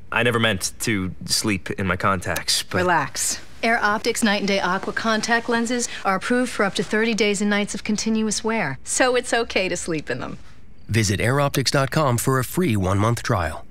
I never meant to sleep in my contacts, but... Relax. Air Optics Night and Day Aqua contact lenses are approved for up to 30 days and nights of continuous wear, so it's okay to sleep in them. Visit airoptics.com for a free 1-month trial.